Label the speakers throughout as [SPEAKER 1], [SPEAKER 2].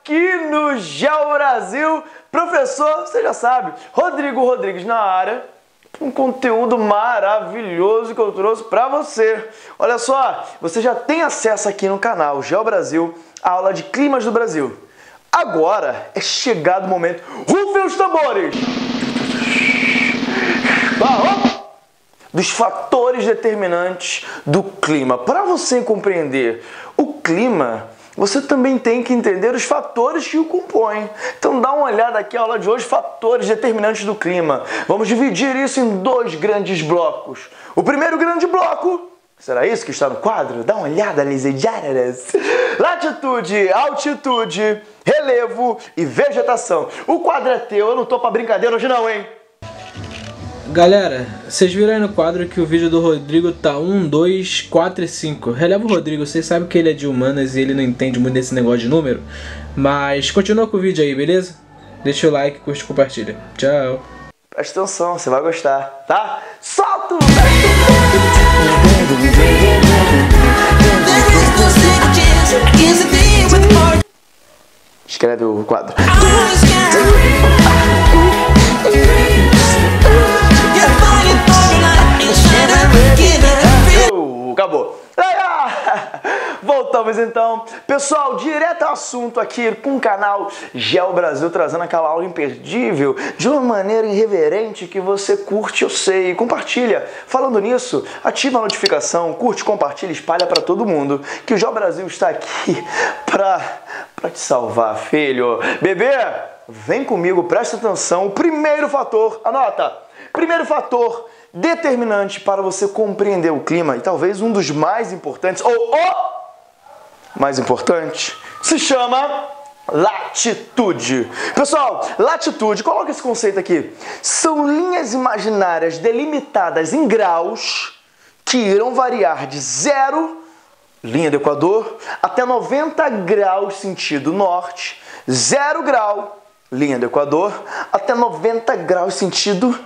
[SPEAKER 1] aqui no Geo Brasil. Professor, você já sabe, Rodrigo Rodrigues na área, um conteúdo maravilhoso que eu trouxe para você. Olha só, você já tem acesso aqui no canal Geo Brasil, a aula de climas do Brasil. Agora é chegado o momento, rufem os tambores! Dos fatores determinantes do clima. Para você compreender o clima, você também tem que entender os fatores que o compõem. Então dá uma olhada aqui na aula de hoje, fatores determinantes do clima. Vamos dividir isso em dois grandes blocos. O primeiro grande bloco, será isso que está no quadro? Dá uma olhada, Lisejaras. Latitude, altitude, relevo e vegetação. O quadro é teu, eu não tô pra brincadeira hoje não, hein?
[SPEAKER 2] Galera, vocês viram aí no quadro que o vídeo do Rodrigo tá 1, 2, 4 e 5. Releva o Rodrigo, vocês sabem que ele é de humanas e ele não entende muito desse negócio de número. Mas continua com o vídeo aí, beleza? Deixa o like, curte e compartilha. Tchau. Presta atenção, você vai gostar, tá? Solta o... Escreve o quadro. Acabou. Voltamos então. Pessoal, direto ao assunto aqui com o canal Geo Brasil, trazendo aquela aula imperdível de uma maneira irreverente que você curte, eu sei, compartilha. Falando nisso, ativa a notificação, curte, compartilha, espalha para todo mundo que o Geo Brasil está aqui pra te salvar, filho. Bebê, vem comigo, presta atenção. O primeiro fator, anota, primeiro fator determinante para você compreender o clima, e talvez um dos mais importantes, ou o mais importante, se chama latitude. Pessoal, latitude, coloca esse conceito aqui. São linhas imaginárias delimitadas em graus que irão variar de 0, linha do Equador, até 90 graus sentido norte, 0 grau, linha do Equador, até 90 graus sentido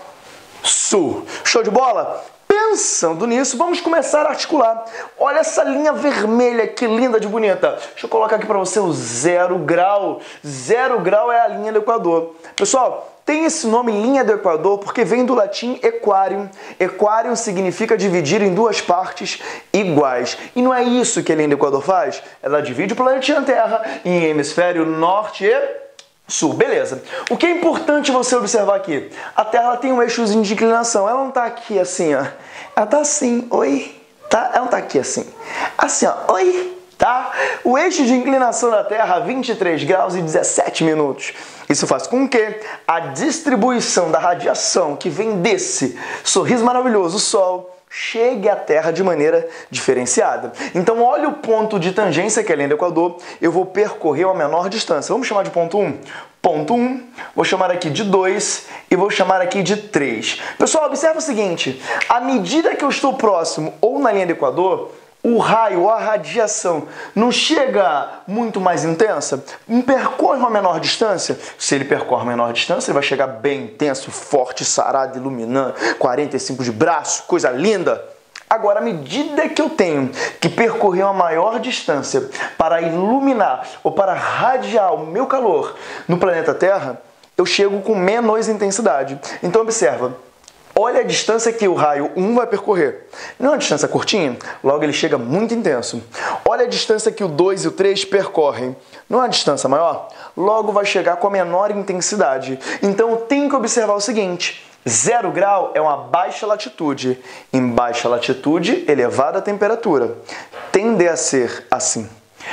[SPEAKER 2] sul. Show de bola? Pensando nisso, vamos começar a articular. Olha essa linha vermelha, que linda de bonita. Deixa eu colocar aqui para você o 0 grau. 0 grau é a linha do Equador. Pessoal, tem esse nome linha do Equador porque vem do latim equarium. Equarium significa dividir em duas partes iguais. E não é isso que a linha do Equador faz? Ela divide o planeta Terra em hemisfério norte e sul, beleza. O que é importante você observar aqui? A Terra ela tem um eixozinho de inclinação. Ela não está aqui assim, ó. Ela está assim, oi, tá? Ela não está aqui assim. Assim, ó, oi, tá? O eixo de inclinação da Terra, 23 graus e 17 minutos. Isso faz com que a distribuição da radiação que vem desse sorriso maravilhoso, o Sol, chegue à Terra de maneira diferenciada. Então, olha o ponto de tangência, que é a linha do Equador. Eu vou percorrer a menor distância. Vamos chamar de ponto 1? Ponto 1, vou chamar aqui de 2 e vou chamar aqui de 3. Pessoal, observa o seguinte. À medida que eu estou próximo ou na linha do Equador, o raio, a radiação, não chega muito mais intensa? Percorre uma menor distância? Se ele percorre uma menor distância, ele vai chegar bem intenso, forte, sarado, iluminando, 45 de braço, coisa linda. Agora, à medida que eu tenho que percorrer uma maior distância para iluminar ou para radiar o meu calor no planeta Terra, eu chego com menos intensidade. Então, observa. Olha a distância que o raio 1 vai percorrer. Não é uma distância curtinha? Logo ele chega muito intenso. Olha a distância que o 2 e o 3 percorrem. Não é uma distância maior? Logo vai chegar com a menor intensidade. Então eu tenho que observar o seguinte. 0 grau é uma baixa latitude. Em baixa latitude, elevada temperatura. Tende a ser assim.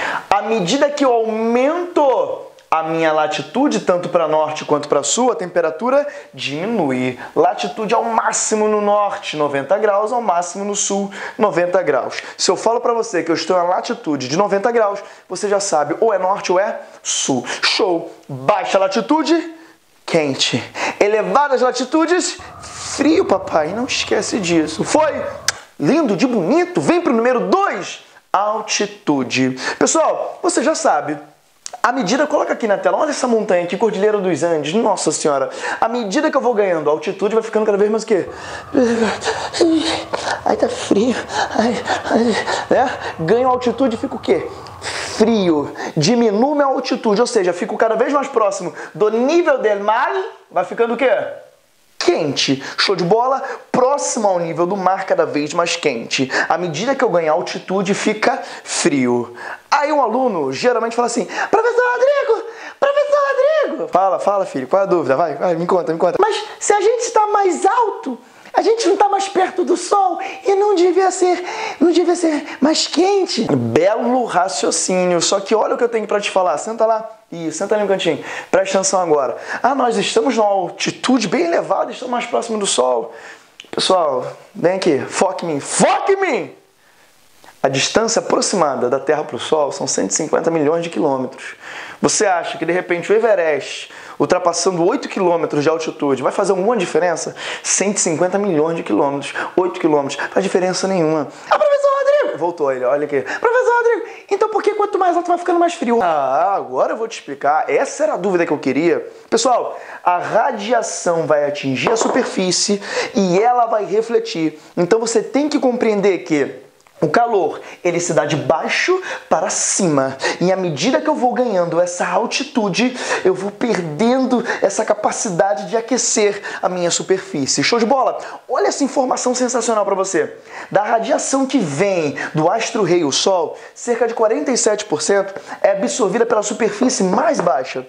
[SPEAKER 2] À medida que eu aumento a minha latitude, tanto para norte quanto para sul, a temperatura diminui. Latitude ao máximo no norte, 90 graus, ao máximo no sul, 90 graus. Se eu falo para você que eu estou na latitude de 90 graus, você já sabe, ou é norte ou é sul. Show! Baixa latitude, quente. Elevadas latitudes, frio, papai. Não esquece disso. Foi? Lindo, de bonito. Vem para o número 2, altitude. Pessoal, você já sabe. À medida, coloca aqui na tela, olha essa montanha aqui, Cordilheira dos Andes, nossa senhora. À medida que eu vou ganhando altitude, vai ficando cada vez mais o quê? Ai, tá frio. Né? Ganho altitude e fica o quê?
[SPEAKER 1] frio, diminuo minha altitude, ou seja, fico cada vez mais próximo do nível del mar, vai ficando o quê? Quente. Show de bola? Próximo ao nível do mar, cada vez mais quente. À medida que eu ganho altitude, fica frio. Aí um aluno geralmente fala assim, professor Rodrigo, Fala, filho, qual é a dúvida? Vai, me conta.
[SPEAKER 2] Mas se a gente está mais alto, a gente não está mais perto do sol e não devia ser mais quente?
[SPEAKER 1] Belo raciocínio, só que olha o que eu tenho para te falar. Senta lá. Senta ali no cantinho. Presta atenção agora. Nós estamos numa altitude bem elevada, estamos mais próximo do sol. Pessoal, vem aqui, foque em mim! A distância aproximada da Terra para o Sol são 150 milhões de quilômetros. Você acha que, de repente, o Everest, ultrapassando 8 quilômetros de altitude, vai fazer alguma diferença? 150 milhões de quilômetros, 8 quilômetros, não faz diferença nenhuma.
[SPEAKER 2] Professor Rodrigo!
[SPEAKER 1] Voltou ele, olha aqui.
[SPEAKER 2] Professor Rodrigo, então por que quanto mais alto vai ficando mais frio?
[SPEAKER 1] Agora eu vou te explicar. Essa era a dúvida que eu queria. Pessoal, a radiação vai atingir a superfície e ela vai refletir. Então você tem que compreender que o calor, ele se dá de baixo para cima. E à medida que eu vou ganhando essa altitude, eu vou perdendo essa capacidade de aquecer a minha superfície. Show de bola? Olha essa informação sensacional para você. Da radiação que vem do astro-rei, o Sol, cerca de 47% é absorvida pela superfície mais baixa.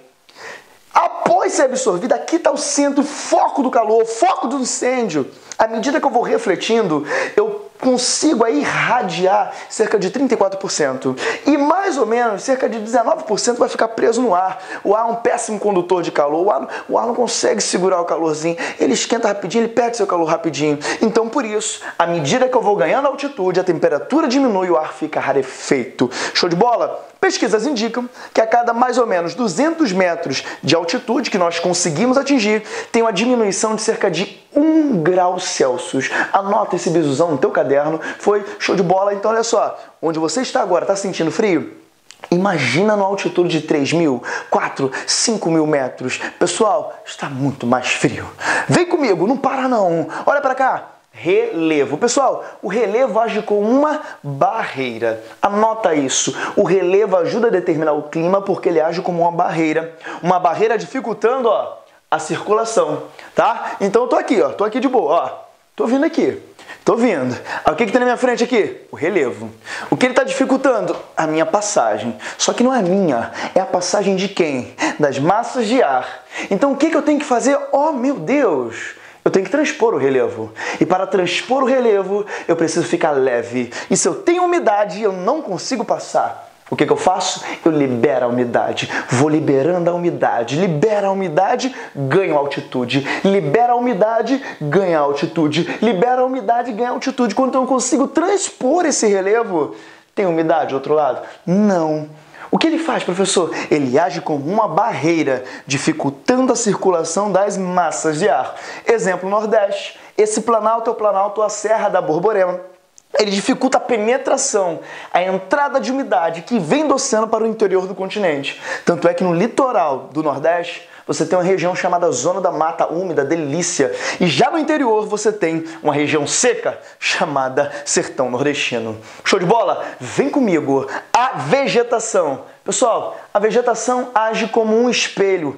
[SPEAKER 1] Após ser absorvida, aqui está o centro, foco do calor, foco do incêndio. À medida que eu vou refletindo, eu consigo aí irradiar cerca de 34%. E mais ou menos cerca de 19% vai ficar preso no ar. O ar é um péssimo condutor de calor. O ar não consegue segurar o calorzinho. Ele esquenta rapidinho, ele perde seu calor rapidinho. Então, por isso, à medida que eu vou ganhando altitude, a temperatura diminui e o ar fica rarefeito. Show de bola? Pesquisas indicam que a cada mais ou menos 200 metros de altitude que nós conseguimos atingir, tem uma diminuição de cerca de 1 grau Celsius. Anota esse bisuzão no teu caderno. Foi show de bola. Então, olha só. Onde você está agora, está sentindo frio? Imagina numa altitude de 3.000, 4.000, 5.000 metros. Pessoal, está muito mais frio. Vem comigo, não para não. Olha para cá. Relevo. Pessoal, o relevo age como uma barreira. Anota isso. O relevo ajuda a determinar o clima porque ele age como uma barreira. Uma barreira dificultando, a circulação, tá? Então eu tô aqui de boa, Tô vindo aqui. Tô vindo. O que tem na minha frente aqui? O relevo. O que ele está dificultando? A minha passagem. Só que não é minha. É a passagem de quem? Das massas de ar. Então o que eu tenho que fazer? Oh, meu Deus! Eu tenho que transpor o relevo. E para transpor o relevo, eu preciso ficar leve. E se eu tenho umidade, eu não consigo passar. O que eu faço? Eu libero a umidade. Vou liberando a umidade. Libera a umidade, ganho altitude. Libera a umidade, ganha altitude. Libera a umidade, ganha altitude. Quando eu consigo transpor esse relevo, tem umidade do outro lado? Não. O que ele faz, professor? Ele age como uma barreira, dificultando a circulação das massas de ar. Exemplo, Nordeste. Esse planalto é o planalto, a Serra da Borborema. Ele dificulta a penetração, a entrada de umidade que vem do oceano para o interior do continente. Tanto é que no litoral do Nordeste, você tem uma região chamada Zona da Mata Úmida, Delícia. E já no interior você tem uma região seca chamada Sertão Nordestino. Show de bola? Vem comigo. A vegetação. Pessoal, a vegetação age como um espelho,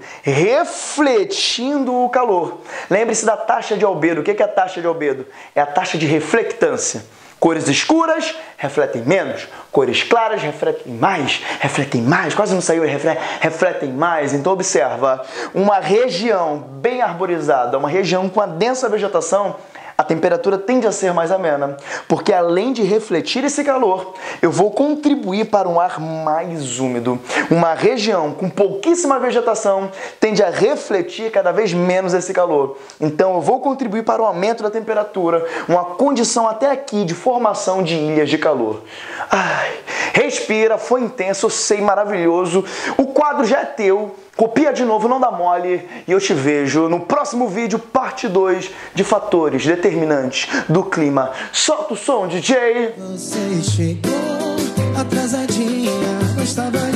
[SPEAKER 1] refletindo o calor. Lembre-se da taxa de albedo. O que é a taxa de albedo? É a taxa de reflectância. Cores escuras refletem menos, cores claras refletem mais, quase não saiu, refletem mais. Então observa, uma região bem arborizada, uma região com a densa vegetação, a temperatura tende a ser mais amena, porque além de refletir esse calor, eu vou contribuir para um ar mais úmido. Uma região com pouquíssima vegetação tende a refletir cada vez menos esse calor. Então eu vou contribuir para o aumento da temperatura, uma condição até aqui de formação de ilhas de calor. Ai, respira, foi intenso, eu sei, maravilhoso. O quadro já é teu. Copia de novo, não dá mole, e eu te vejo no próximo vídeo, parte 2 de fatores determinantes do clima. Solta o som, DJ!
[SPEAKER 3] Você chegou atrasadinha, eu estava